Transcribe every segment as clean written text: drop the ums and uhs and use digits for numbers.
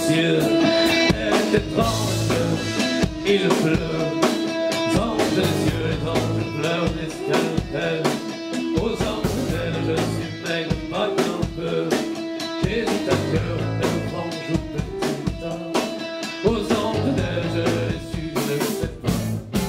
cieux. Elle est étrange, il pleut. Les anges des cieux, les anges pleurent des scalpels. Aux anges d'elle, je suis maigre, pas qu'un peu. J'hésite à cœur, elle frange ou petit tas. Aux anges d'elle, je les suis, je ne sais pas.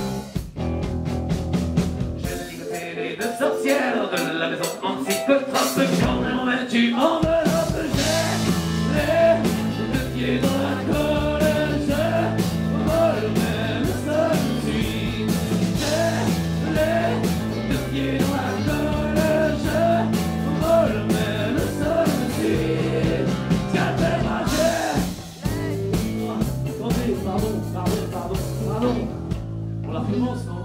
J'ai ligoté les deux sorcières de la maison en psychotrope. Quand m'en mets-tu enveloppe, j'ai les deux pieds dans la colle. Je vole même seul suis. J'ai les deux pieds dans la colle. Je vole même seul suis. Scalpel-moi, j'ai... Attendez, pardon. On la recommence, non?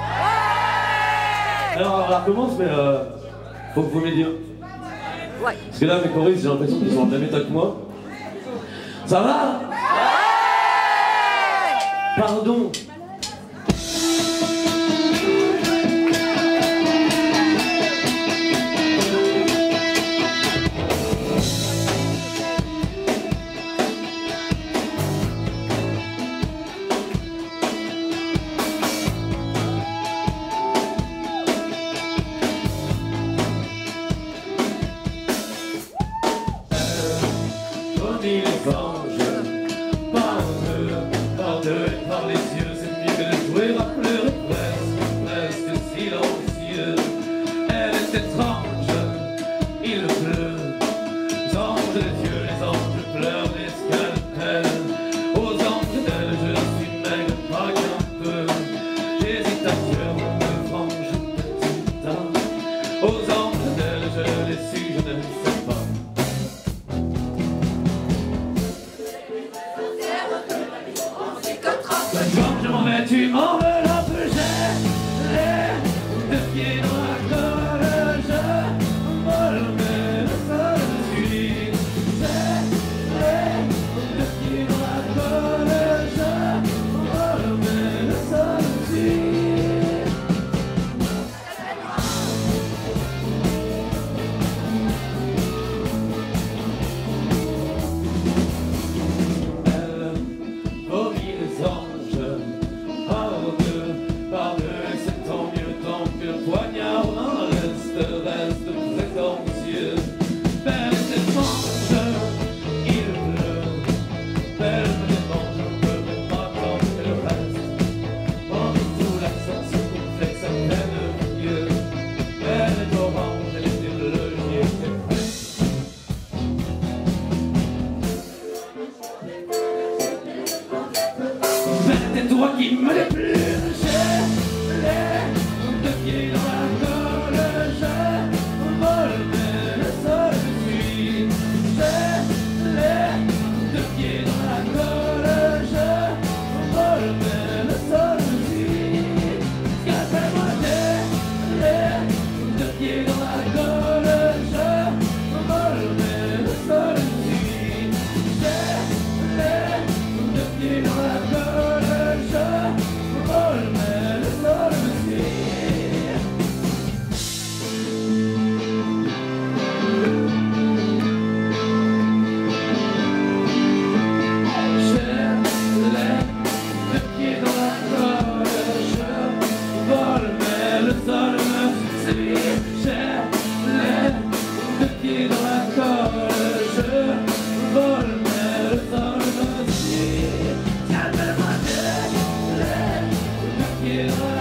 Alors, on la recommence, mais faut me dire. Ouais. Parce que là, mes choristes, j'ai l'impression qu'ils sont en même état que moi. Ça va? Pardon. Les anges, par deux et par les yeux, c'est mieux que de jouer à pleurer presque silencieux. Elle est étrange, il pleut. Les anges des yeux, les anges pleurent des scalpels. Aux anges d'elle, je suis maigre, pas qu'un peu. J'hésite à cœur, me frange petit tas. Aux anges d'elle, je les suis, je ne sais pas. Quand je m'en vais, tu m'enveloppes, j'ai les deux pieds dans la colle. Je vole, mais le sol suis. J'ai les deux pieds dans la colle. Je vole, mais le sol suis. Elle vomit les anges. Par deux, c'est tant mieux que le poignard n'en reste prétentieux. Belle est étrange, il pleut. Belle me démange un peu, mais pas tant que le reste. En dessous, l'accent circonflexe à peine mieux. Belle est orange, elle était bleue, j'y étais presque. Belle, c'est toi qui me déplume. Les deux pieds dans la colle, je vole, mais le sol suis. J'ai les deux pieds dans la colle, je vole, mais le sol suis. Scalpel-moi, j'ai les deux pieds dans la colle, je vole, mais le sol suis. J'ai les deux pieds dans la colle, je vole, mais le sol me suit. J'ai les deux pieds dans la colle, je vole, mais le sol me suit. J'ai les deux pieds dans la colle, je vole, mais le sol me suit. Calme-moi, j'ai les deux pieds dans la